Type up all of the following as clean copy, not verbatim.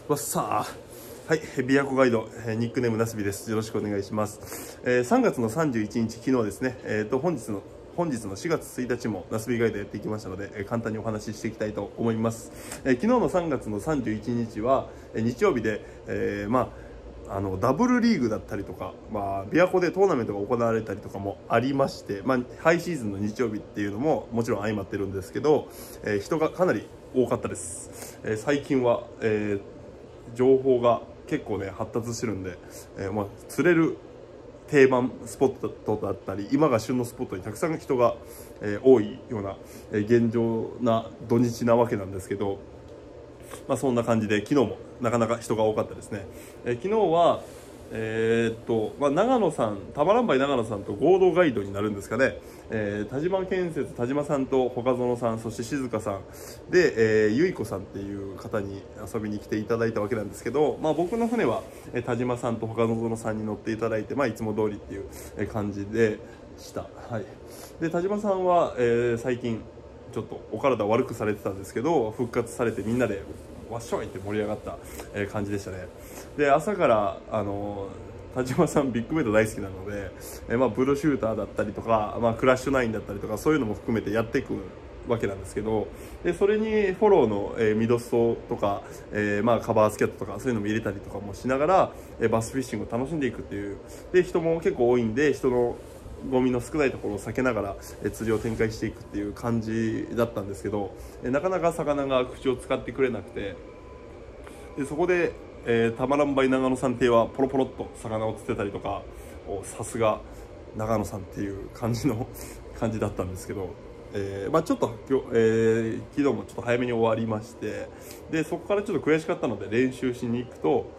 わっさー。はい、琵琶湖ガイド、ニックネームなすびです。よろしくお願いします。3月の31日、昨日ですね、本日の4月1日もなすびガイドやっていきましたので、簡単にお話ししていきたいと思います。昨日の3月の31日は、日曜日で、ダブルリーグだったりとか、琵琶湖でトーナメントが行われたりとかもありまして、ハイシーズンの日曜日っていうのももちろん相まってるんですけど、人がかなり多かったです。最近は、情報が結構ね発達してるんで、釣れる定番スポットだったり今が旬のスポットにたくさん人が、多いような、現状な土日なわけなんですけど、そんな感じで昨日もなかなか人が多かったですね。昨日は長野さん、タマランバイ長野さんと合同ガイドになるんですかね。田島建設田島さんと岡園さん、そして静香さんで、ゆいこさんっていう方に遊びに来ていただいたわけなんですけど、僕の船は田島さんと岡園さんに乗っていただいて、いつも通りっていう感じでした。はい、で田島さんは、最近ちょっとお体悪くされてたんですけど、復活されてみんなでわっしょいって盛り上がった感じでしたね。で朝から田島さんビッグメイド大好きなので、ブルーシューターだったりとか、クラッシュナインだったりとかそういうのも含めてやっていくわけなんですけど、でそれにフォローの、ミドストとか、カバースキャットとかそういうのも入れたりとかもしながら、バスフィッシングを楽しんでいくっていう。で人も結構多いんで、人のゴミの少ないところを避けながら釣りを展開していくっていう感じだったんですけど、なかなか魚が口を使ってくれなくて、でそこで、タマランバイ長野さん邸はポロポロっと魚を釣ってたりとか、さすが長野さんっていう感じだったんですけど、ちょっと昨日もちょっと早めに終わりまして、でそこからちょっと悔しかったので練習しに行くと、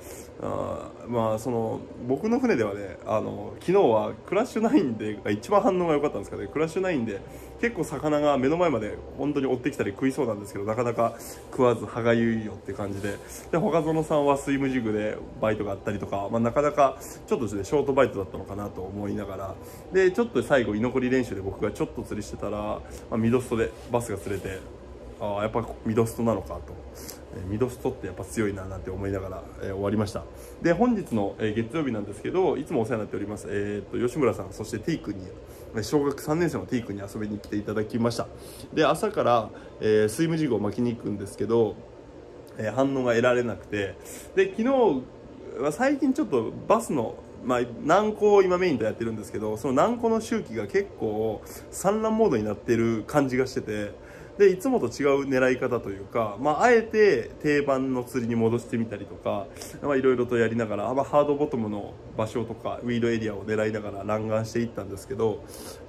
僕の船ではね、昨日はクラッシュナインでが一番反応が良かったんですかね。クラッシュナインで結構魚が目の前まで本当に追ってきたり食いそうなんですけど、なかなか食わず歯がゆいよって感じで、他園さんはスイムジグでバイトがあったりとか、なかなかちょっとですねショートバイトだったのかなと思いながら、でちょっと最後居残り練習で僕がちょっと釣りしてたら、ミドストでバスが釣れて、やっぱミドストなのかと、ミドストってやっぱ強いななんて思いながら、終わりました。で本日の、月曜日なんですけど、いつもお世話になっております、吉村さん、そして T 君に小学3年生の T 君に遊びに来ていただきました。で朝から、スイムジグを巻きに行くんですけど、反応が得られなくて、で昨日最近ちょっとバスの軟膏を今メインでやってるんですけど、その軟膏の周期が結構産卵モードになってる感じがしてて、でいつもと違う狙い方というか、あえて定番の釣りに戻してみたりとか、いろいろとやりながら、ハードボトムの場所とかウィードエリアを狙いながら乱眼していったんですけど、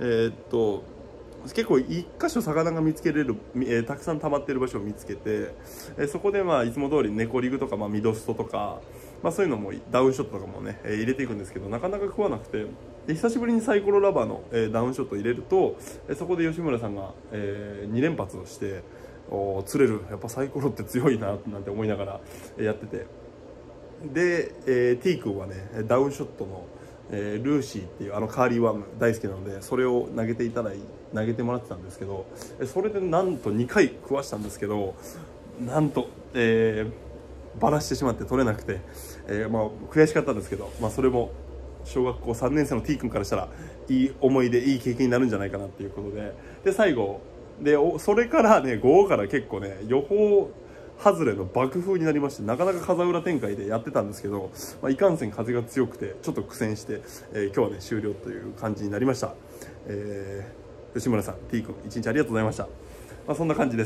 結構一箇所魚が見つけれる、たくさん溜まっている場所を見つけて、そこでいつも通りネコリグとか、ミドストとか、そういうのもダウンショットとかもね、入れていくんですけど、なかなか食わなくて、で久しぶりにサイコロラバーの、ダウンショットを入れると、そこで吉村さんが、2連発をして釣れる、やっぱサイコロって強いななんて思いながらやってて、で、T 君はねダウンショットのルーシーっていうカーリーワーム大好きなので、それを投げてもらってたんですけど、それでなんと2回食わしたんですけど、なんと、バラしてしまって取れなくて、悔しかったんですけど、それも小学校3年生の T 君からしたらいい思い出、いい経験になるんじゃないかなっていうことで、最後でそれからね午後から結構ね予報外れの爆風になりまして、なかなか風裏展開でやってたんですけど、いかんせん風が強くてちょっと苦戦して、今日はね終了という感じになりました。吉村さん T 君一日ありがとうございました。そんな感じです。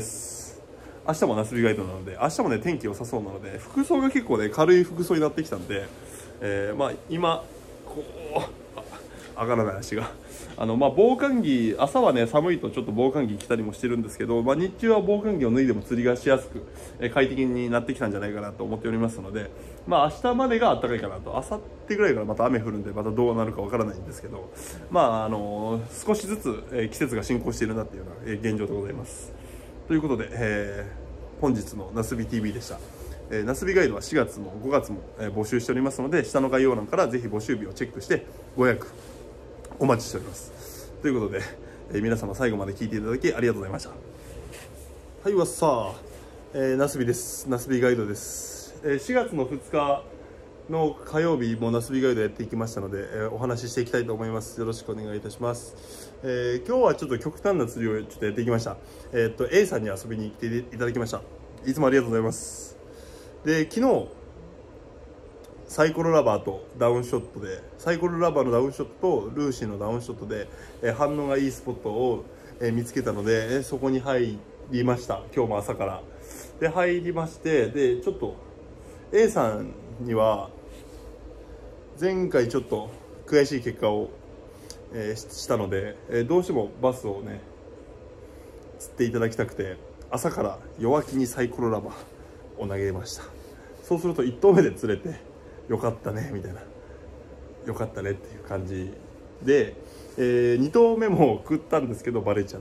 明日もなすびガイドなので、明日もね天気良さそうなので、服装が結構ね軽い服装になってきたんで、今こう上がらない足が防寒着、朝はね寒いとちょっと防寒着着たりもしてるんですけど、日中は防寒着を脱いでも釣りがしやすく、快適になってきたんじゃないかなと思っておりますので、明日までが暖かいかなと。明後日ぐらいからまた雨降るんで、またどうなるかわからないんですけど、少しずつ、季節が進行しているなっていうような、現状でございます。ということで、本日のなすび TV でした。なすびガイドは4月も5月も、募集しておりますので、下の概要欄からぜひ募集日をチェックしてご予約お待ちしております。ということで、皆様最後まで聞いていただきありがとうございました。はい、わっさー、なすびです。なすびガイドです。 4月の2日の火曜日もナスビガイドやっていきましたので、お話ししていきたいと思います。よろしくお願いいたします。今日はちょっと極端な釣りをちょっとやっていきました。A さんに遊びに来ていただきました。いつもありがとうございます。で、昨日サイコロラバーとダウンショットで、サイコロラバーのダウンショットとルーシーのダウンショットで、反応がいいスポットを、見つけたので、そこに入りました。今日も朝からで入りまして、でちょっと A さんには前回ちょっと悔しい結果を、したので、どうしてもバスをね釣っていただきたくて、朝から弱気にサイコロラバーを投げました。そうすると1投目で釣れてよかったねみたいな、よかったねっていう感じで、2投目も食ったんですけどバレちゃって、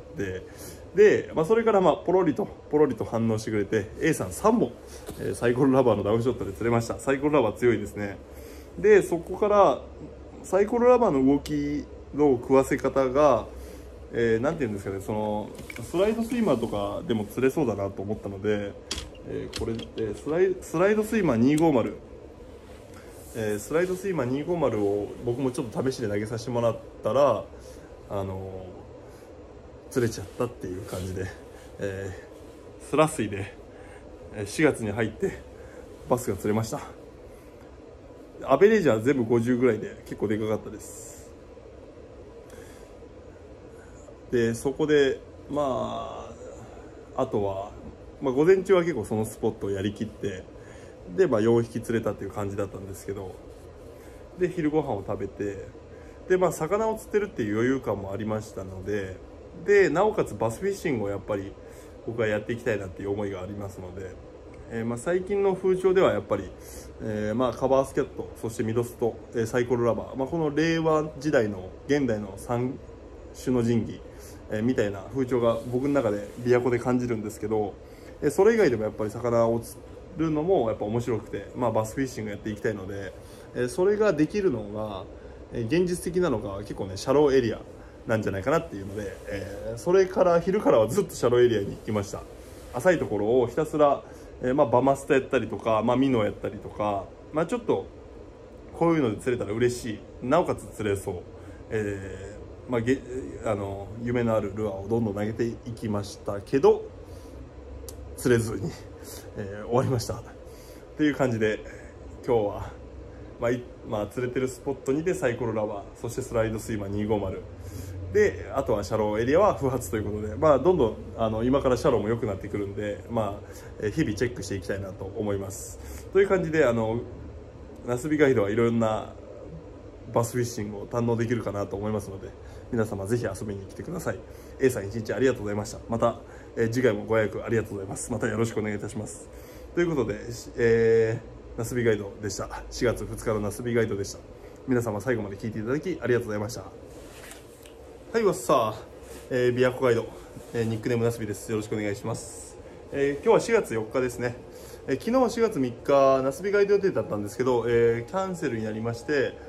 で、それからポロリと反応してくれて A さん3本、サイコロラバーのダウンショットで釣れました。サイコロラバー強いですね。でそこからサイコロラバーの動きの食わせ方が、なんていうんですかね、そのスライドスイマーとかでも釣れそうだなと思ったので、これスライドスイマー250、スライドスイマー250を僕もちょっと試しで投げさせてもらったら釣れちゃったっていう感じで、スラ水で4月に入ってバスが釣れました。アベレージは全部50ぐらいで結構でかかったです。でそこであとは、午前中は結構そのスポットをやりきって、で4匹釣れたっていう感じだったんですけど、で昼ご飯を食べて、で魚を釣ってるっていう余裕感もありましたので、なおかつバスフィッシングをやっぱり僕はやっていきたいなっていう思いがありますので、最近の風潮ではやっぱり、カバースキャット、そしてミドスト、サイコロラバー、この令和時代の現代の三種の神器、みたいな風潮が僕の中で琵琶湖で感じるんですけど、それ以外でもやっぱり魚を釣るのもやっぱ面白くて、バスフィッシングやっていきたいので、それができるのが現実的なのが結構ねシャローエリアなんじゃないかなっていうので、それから昼からはずっとシャローエリアに行きました。浅いところをひたすら、バマスタやったりとか、ミノやったりとか、ちょっとこういうので釣れたら嬉しい、なおかつ釣れそう、夢のあるルアーをどんどん投げていきましたけど釣れずに、終わりましたっていう感じで、今日は釣れてるスポットにでサイコロラバー、そしてスライドスイマー250で、あとはシャローエリアは不発ということで、どんどん今からシャローも良くなってくるんで、日々チェックしていきたいなと思います。という感じでナスビガイドはいろんなバスフィッシングを堪能できるかなと思いますので、皆様ぜひ遊びに来てください。 A さん一日ありがとうございました。また、次回もご予約ありがとうございます。またよろしくお願いいたします。ということで、ナスビガイドでした。4月2日のナスビガイドでした。皆様最後まで聞いていただきありがとうございました。はい、わっさー、琵琶湖ガイド、ニックネームナスビです。よろしくお願いします。今日は4月4日ですね。昨日は4月3日ナスビガイド予定だったんですけど、キャンセルになりまして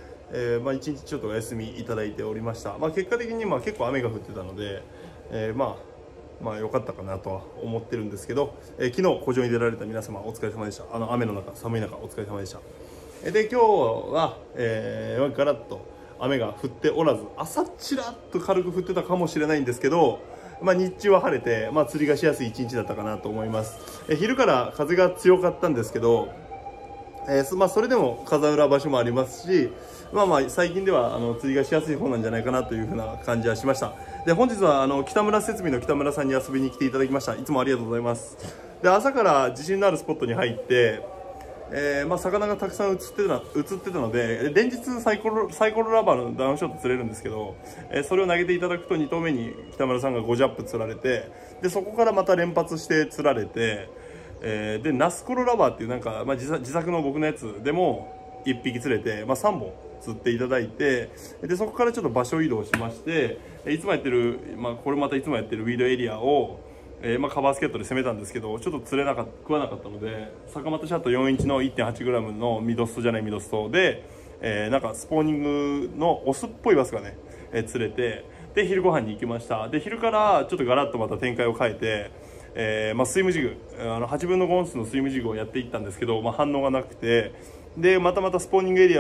、1日ちょっとお休みいただいておりました。結果的に結構雨が降ってたので、良かったかなとは思ってるんですけど、昨日湖上に出られた皆様お疲れ様でした。雨の中、寒い中お疲れ様でした。で今日は、ガラッと雨が降っておらず、朝ちらっと軽く降ってたかもしれないんですけど、日中は晴れて、釣りがしやすい一日だったかなと思います。昼から風が強かったんですけど、それでも風裏場所もありますし、最近では釣りがしやすい方なんじゃないかなというふうな感じはしました。で本日は北村設備の北村さんに遊びに来ていただきました。いつもありがとうございます。で朝から自信のあるスポットに入って、魚がたくさん映ってたので、連日サイコロラバーのダウンショット釣れるんですけど、それを投げていただくと2投目に北村さんが5ジャップ釣られて、でそこからまた連発して釣られて、でナスコロラバーっていう自作の僕のやつでも1匹釣れて、3本釣っていただいて、でそこからちょっと場所移動しまして、いつもやってる、これまたいつもやってるウィードエリアをカバースケットで攻めたんですけど、ちょっと食わなかったので、坂本シャット4インチの 1.8g のミドストで、スポーニングのオスっぽいバスがね、釣れて、で昼ご飯に行きました。で昼からちょっとガラッとまた展開を変えて、 スイムジグ8分の5オンスのスイムジグをやっていったんですけど、反応がなくて、でまたスポーニングエリ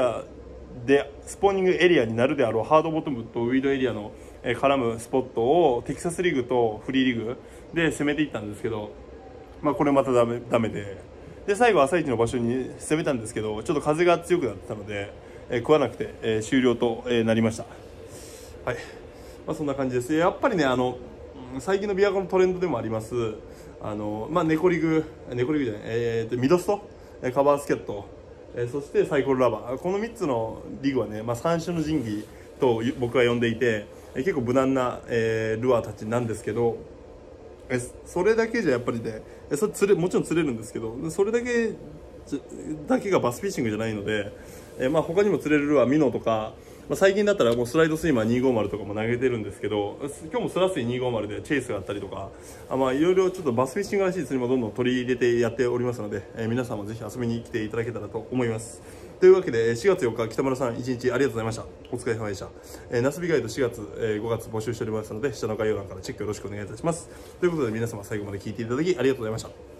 アになるであろうハードボトムとウィードエリアの絡むスポットをテキサスリグとフリーリグで攻めていったんですけど、これまたダメで最後朝一の場所に攻めたんですけど、ちょっと風が強くなってたので、食わなくて、終了と、なりました。はい、そんな感じです。やっぱりね最近の琵琶湖のトレンドでもありますネコリグじゃない、ミドストカバースケット、そしてサイコロラバー、この3つのリグはね、三種の神器と僕は呼んでいて、結構無難な、ルアーたちなんですけど、それだけじゃやっぱりねもちろん釣れるんですけど、それだけがバスフィッシングじゃないので、他にも釣れるルアーミノとか、最近だったらもうスライドスイマー250とかも投げてるんですけど、今日もスラスイ250でチェイスがあったりとか、いろいろちょっとバスフィッシングらしい釣りもどんどん取り入れてやっておりますので、皆さんもぜひ遊びに来ていただけたらと思います。というわけで4月4日北村さん1日ありがとうございました。お疲れ様でした。ナスビガイド4月、5月募集しておりますので、下の概要欄からチェックよろしくお願いいたします。ということで皆様最後まで聞いていただきありがとうございました。